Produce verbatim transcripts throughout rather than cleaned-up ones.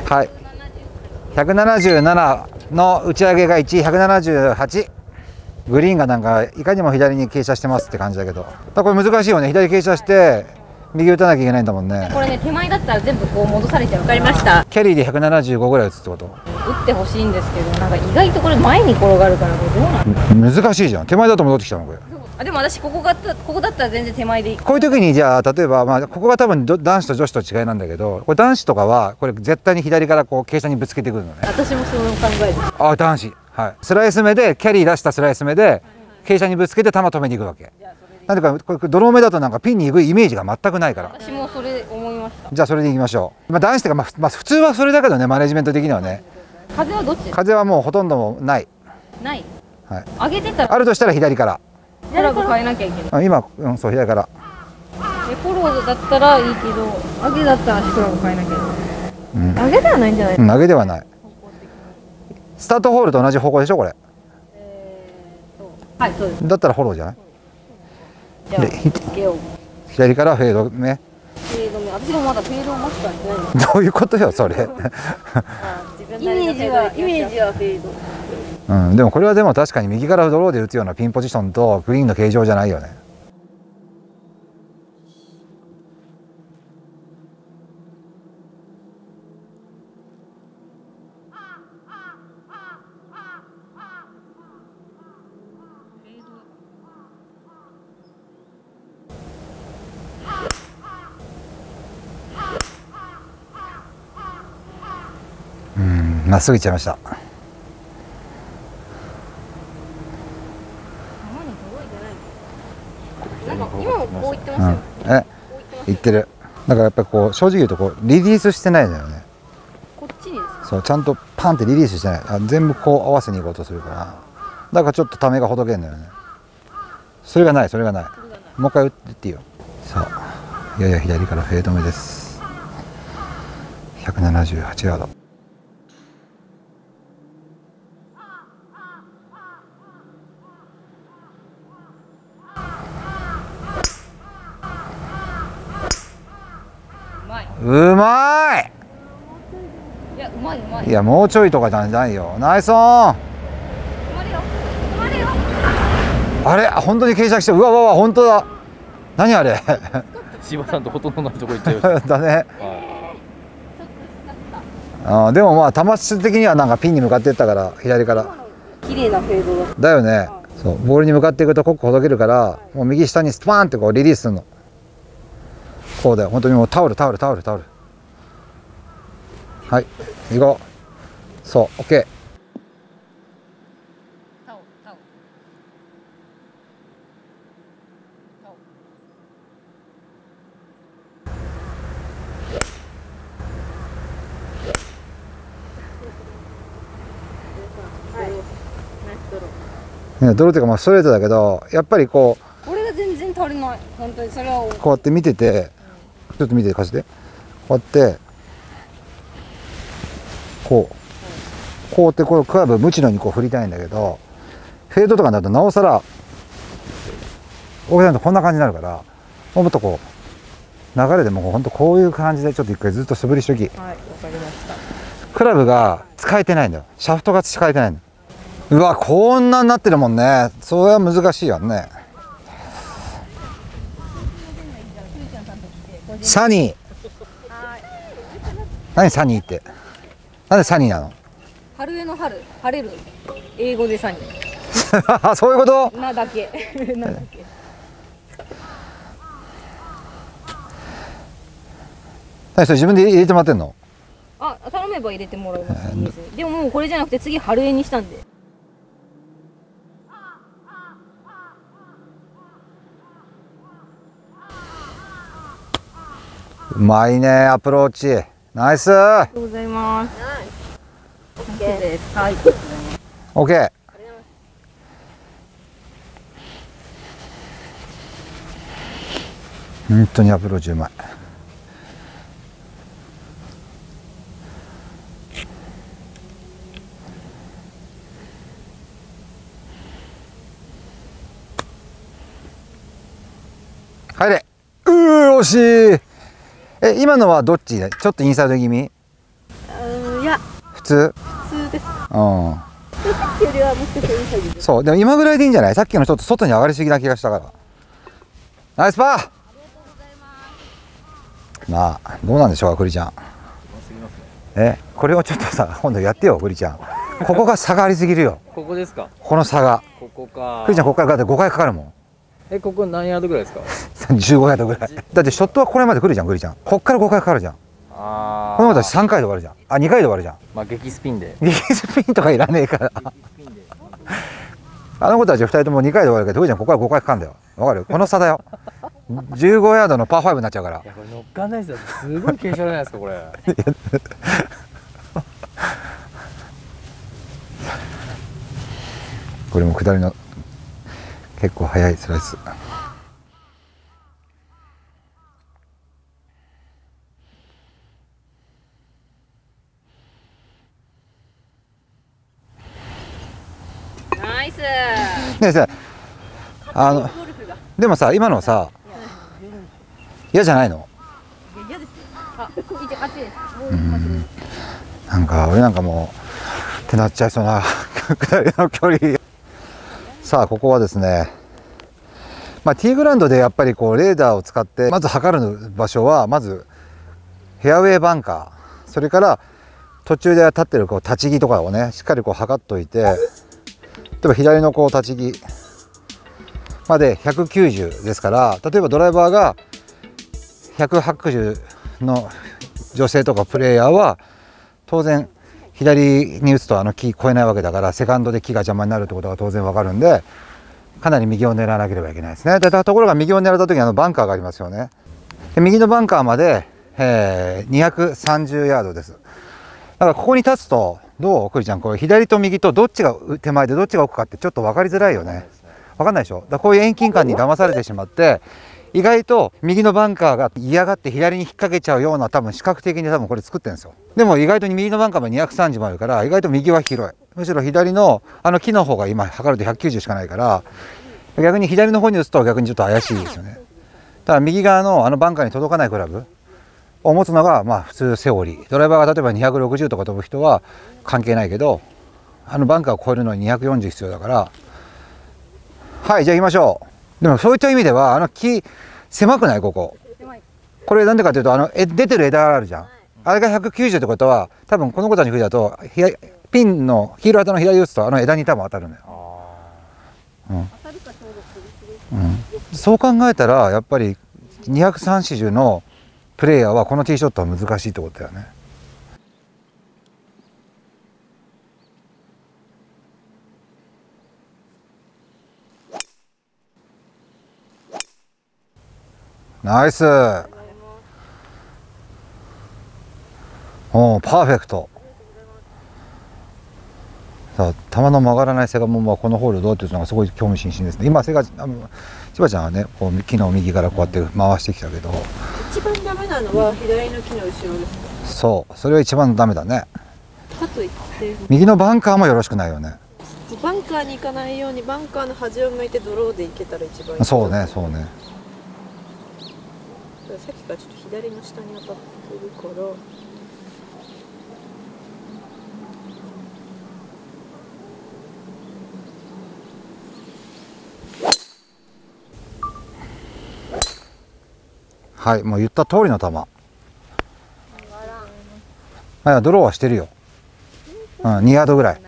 はい、ひゃくななじゅうななの打ち上げがいち、ひゃくななじゅうはち。グリーンがなんかいかにも左に傾斜してますって感じだけど、だこれ難しいよね。左傾斜して右打たなきゃいけないんだもんね。 これね、手前だったら全部こう戻されちゃう。分かりました。 キャリーでひゃくななじゅうごぐらい打つってこと？ 打ってほしいんですけど、なんか意外とこれ前に転がるから、これどうなの？ 難しいじゃん。手前だと戻ってきたのこれ。 あ、でも私ここがここだったら全然手前でいい。 こういう時にじゃあ例えば、まあ、ここが多分男子と女子と違いなんだけど、これ男子とかはこれ絶対に左からこう傾斜にぶつけてくるのね。 私もそう考えです。 あ、男子、はい、スライス目でキャリー出したスライス目で傾斜にぶつけて球止めに行くわけ。なんでかこれドロー目だとなんかピンに行くイメージが全くないから。 私もそれ思いました。 じゃあそれでいきましょう。まあ、男子とか、まあ、まあ普通はそれだけどね、マネジメント的にはね。 風はどっちですか？ 風はもうほとんどもない。 ない。 はい。 上げてたらあるとしたら左から。 クラブ変えなきゃいけない。 あ、今、うん、そう左から。 でフォローだったらいいけど、上げだったらクラブ変えなきゃいけない。うん、上げではないんじゃない？ うん、上げではない。スタートホールと同じ方向でしょこれ。 えーと、はい、そうです。 だったらフォローじゃない？ じゃあつけよう。 左からフェード目。 フェード目。私もまだフェードをマスターしてないんです。 どういうことよそれ。 イメージはイメージはフェード。 うん、でもこれはでも確かに右からドローで打つようなピンポジションとグリーンの形状じゃないよね。うん、まっすぐ行っちゃいました。 なんか今もこう言ってますよ。 うん、え、言ってる。だからやっぱりこう正直言うとこうリリースしてないんだよね。 こっちにですか？ そう、ちゃんとパンってリリースしてない。あ、全部こう合わせに行こうとするから。だからちょっとためがほどけんだよね。それがない、それがない。もう一回打っていいよ。さあ、やや左からフェード目です。ひゃくななじゅうはちヤード。うまい。 いや、うまいうまい。 いや、もうちょいとかじゃないよ。ナイスオン。あれ、本当に傾斜して、うわうわうわ、本当だ。何あれ。 柴さんとほとんど同じとこ行っちゃいました。 だね。あ、でもまあ球質的にはなんかピンに向かっていったから左から。 綺麗なフェードだ。 だよね。そう、ボールに向かっていくとコックほどけるから、もう右下にスパーンってこうリリースするの。こうだよ。本当にもうタオルタオルタオルタオル。はい、行こう。そう、オッケー。ね、ドローっていうかまあストレートだけど、やっぱりこうこれが全然足りない。本当にそれはこうやって見てて、ちょっと見て貸して、こうやってこうこうやってこのカーブ無知のにこう振りたいんだけど、フェードとかになるとなおさら大げさにとこんな感じになるから、もっとこう流れでもほんとこういう感じでちょっと一回ずっと素振りしとき。はい、わかりました。クラブが使えてないんだよ。シャフトが使えてないの。うわ、こんなになってるもんね。それは難しいよね。サニー。何サニーって。なんでサニーなの？ 春江の春、晴れる。英語でサニー。 そういうこと？ なだけ。なだけ。 何それ自分で入れてもらってんの？ あ、頼めば入れてもらいます。でももうこれじゃなくて次春江にしたんで。 うまいね、アプローチ。ナイス。 ありがとうございます。オッケーです。はい。 オッケー。本当にアプローチうまい。入れ。うー、惜しい。え、今のはどっち？ちょっとインサイド気味？ う通普通です。 うんさっきよりはもしかしたらいい作業です。 そうでも今ぐらいでいいんじゃない？さっきのちょっと外に上がりすぎな気がしたから。ナイスパー。まあどうなんでしょうか、クリちゃん。えこれをちょっとさ今度やってよ、クリちゃん。ここが差がありすぎるよ。 ここですか？ この差が。 ここか。 クリちゃんここからだってごかいかかるもん。 え、ここ何ヤードぐらいですか？ じゅうごヤードぐらい。だってショットはこれまで来るじゃん、クリちゃん。こっからごかいかかるじゃん。 ああ。 このことはさんかいで終わるじゃん。あ、にかいで終わるじゃん。 まあ激スピンで。 激スピンとかいらねえから。あの子たちふたりともにかいで終わるけど、クリちゃんここからごかいかかるんだよ。わかる？この差だよ。じゅうごヤードのパーファイブになっちゃうから。 いやこれ乗っかんないですよ。すごい傾斜じゃないですかこれ。 これも下りの結構速いスライス。 ナイス。 ねえさ、あのでもさ今のさ嫌じゃないの？ 嫌ですよ。あ、一応あっちです。 なんか俺なんかもうってなっちゃいそうな下りの距離。さあここはですね、まあ、ティーグラウンドでやっぱりこうレーダーを使ってまず測る場所はまずフェアウェイバンカー、それから途中で立ってるこう立ち木とかをねしっかりこう測っといて、例えば左のこう立ち木までひゃくきゅうじゅうですから、例えばドライバーがひゃくはちじゅうの女性とかプレイヤーは当然左に打つとあの木越えないわけだから、セカンドで木が邪魔になるってことが当然わかるんで、かなり右を狙わなければいけないですね。でところが右を狙った時にあのバンカーがありますよね。で右のバンカーまで、えー、にひゃくさんじゅうヤードです。だからここに立つとどうクリちゃん、これ左と右とどっちが手前でどっちが奥かってちょっと分かりづらいよね。分かんないでしょ。だからこういう遠近感に騙されてしまって意外と右のバンカーが嫌がって左に引っ掛けちゃうような多分視覚的に多分これ作ってるんですよ。でも意外と右のバンカーもにひゃくさんじゅうもあるから意外と右は広い。むしろ左のあの木の方が今測るとひゃくきゅうじゅうしかないから逆に左の方に打つと逆にちょっと怪しいですよね。だから右側のあのバンカーに届かないクラブを持つのがまあ普通セオリー。ドライバーが例えばにひゃくろくじゅうとか飛ぶ人は関係ないけど、あのバンカーを越えるのににひゃくよんじゅう必要だから。はい、じゃあ行きましょう。でもそういった意味ではあの木狭くない？こここれなんでかというとあのえ出てる枝があるじゃん。あれがひゃくきゅうじゅうってことは多分この子たちの国だとピンのヒール旗の左打つとあの枝に多分当たるのよ。うんうん、そう考えたらやっぱりにひゃくさんじゅう、よんじゅうのプレイヤーはこのティーショットは難しいってことだよね。ナイス。おーパーフェクト。さあ球の曲がらないセガモンはこのホールどうっていうのがすごい興味津々ですね。今セガあの千葉ちゃんはねこう木の右からこうやって回してきたけど、 一番ダメなのは左の木の後ろですか？ そうそれは一番ダメだね。 かといって右のバンカーもよろしくないよね。 バンカーに行かないようにバンカーの端を向いてドローで行けたら一番いい。 そうねそうね。 さっきからちょっと左の下に当たってるから。 はい、もう言った通りの球。あいやドローはしてるよ。うん、にヤードぐらい。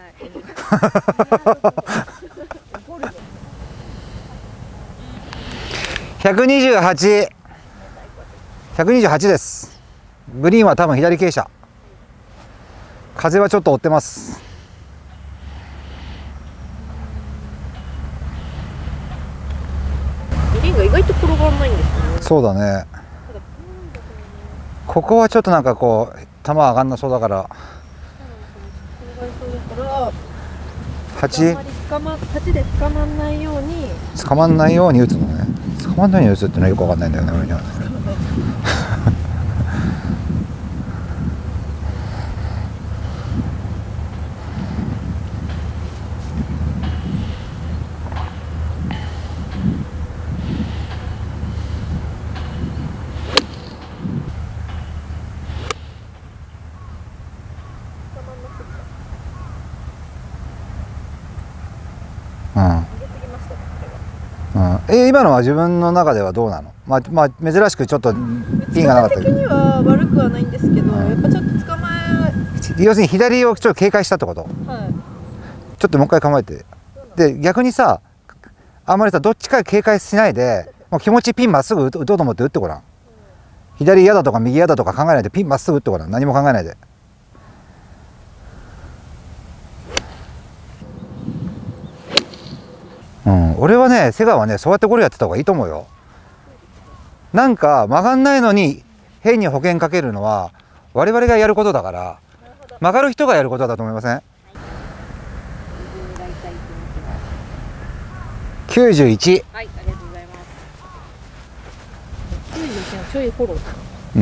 ひゃくにじゅうはち。ひゃくにじゅうはちです。グリーンは多分左傾斜。風はちょっと追ってます。 グリーンが意外と転がらないんですよね。 そうだね。ここはちょっとなんかこう球上がんなそうだから。はち。 あんまり捕まはちで捕まんないように。 捕まんないように打つのね。捕まんないように打つってのはよくわかんないんだよね俺には。 うん、え今のは自分の中ではどうなの？まあ、まあ、珍しくちょっとピンがなかったけど。 的には悪くはないんですけど、やっぱちょっと捕まえ。 要するに左をちょっと警戒したってこと？ はい。 ちょっともう一回構えて。で逆にさ、あんまりさどっちか警戒しないで、もう気持ちピンまっすぐ打とうと思って打ってごらん。うん、左嫌だとか右嫌だとか考えないでピンまっすぐ打ってごらん。何も考えないで。うん、俺はね、瀬川はね、そうやってゴルフやってた方がいいと思うよ。なんか曲がんないのに変に保険かけるのは我々がやることだから、曲がる人がやることだと思いません？きゅうじゅういち。 はい、ありがとうございます。きゅうじゅういちのちょいフォロー。 うん。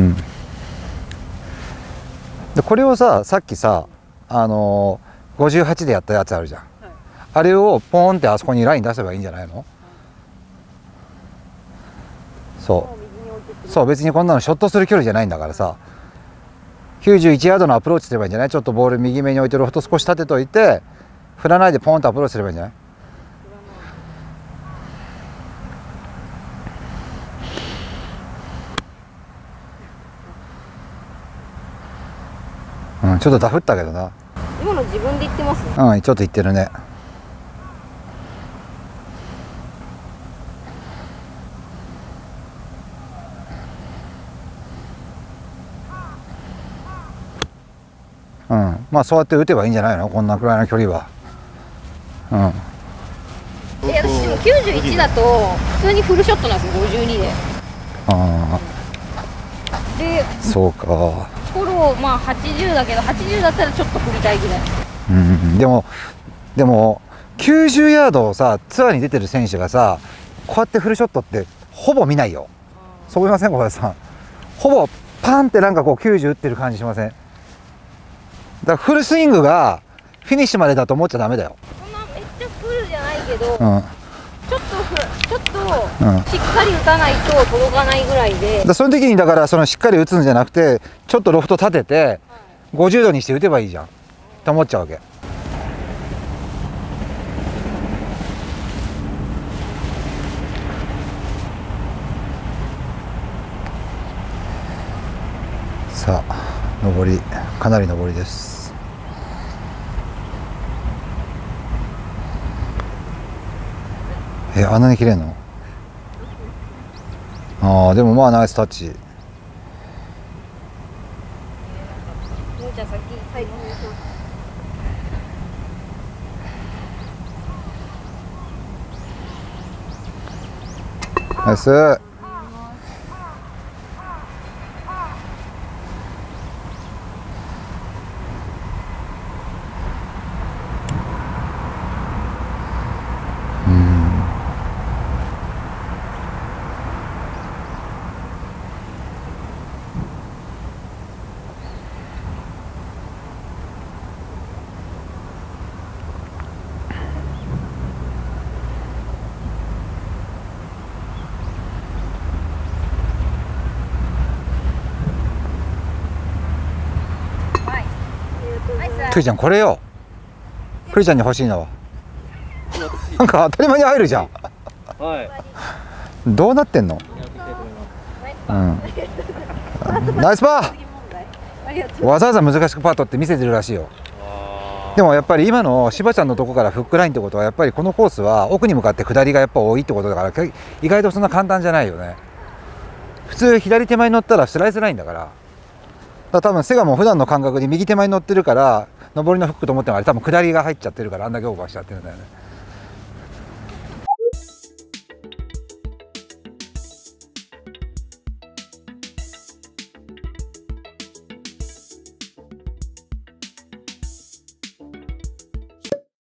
でこれをさ、さっきさ、あのー、ごじゅうはちでやったやつあるじゃん。はい、あれをポーンってあそこにライン出せばいいんじゃないの？はい、そうそう、別にこんなのショットする距離じゃないんだからさ、きゅうじゅういちヤードのアプローチすればいいんじゃない？ちょっとボール右目に置いてロフト少し立てといて、振らないでポーンとアプローチすればいいんじゃない？うん、ちょっとダフったけどな。 今の自分で言ってます？ うん、ちょっと言ってるね。うん、まあそうやって打てばいいんじゃないの？こんなくらいの距離は。うん。 いや、私でもきゅうじゅういちだと普通にフルショットなんですよ、ごじゅうにで。 ああ。 で、 そうか。 フォローまあはちじゅうだけど、はちじゅうだったらちょっと振りたいぐらい。 うん、でもでもきゅうじゅうヤードをさ、ツアーに出てる選手がさ、こうやってフルショットってほぼ見ないよ。そう思いません、小林さん？ほぼパンってなんかこうきゅうじゅう打ってる感じしません？だからフルスイングがフィニッシュまでだと思っちゃダメだよ。 そんなめっちゃフルじゃないけど、 うん、 ちょっとふちょっとしっかり打たないと届かないぐらいで、 だその時にだからそのしっかり打つんじゃなくて、ちょっとロフト立ててごじゅうどにして打てばいいじゃんって思っちゃうわけ。さあ上り、かなり上りです。え、あんなに切れんの？ああ、でもまあナイスタッチ。 もうちゃん先、はい、お願いします。 ナイス。クリちゃんこれよ。クリちゃんに欲しいのはなんか当たり前に入るじゃん。 はい。 どうなってんの？うん。ナイスパー。わざわざ難しくパートって見せてるらしいよ。でもやっぱり今の柴ちゃんのとこからフックラインってことは、やっぱりこのコースは奥に向かって下りがやっぱ多いってことだから、意外とそんな簡単じゃないよね。普通左手前に乗ったらスライスラインだから。だから多分瀬川も普段の感覚で右手前に乗ってるから、上りのフックと思ってもあれ多分下りが入っちゃってるから、あんだけオーバーしちゃってるんだよね。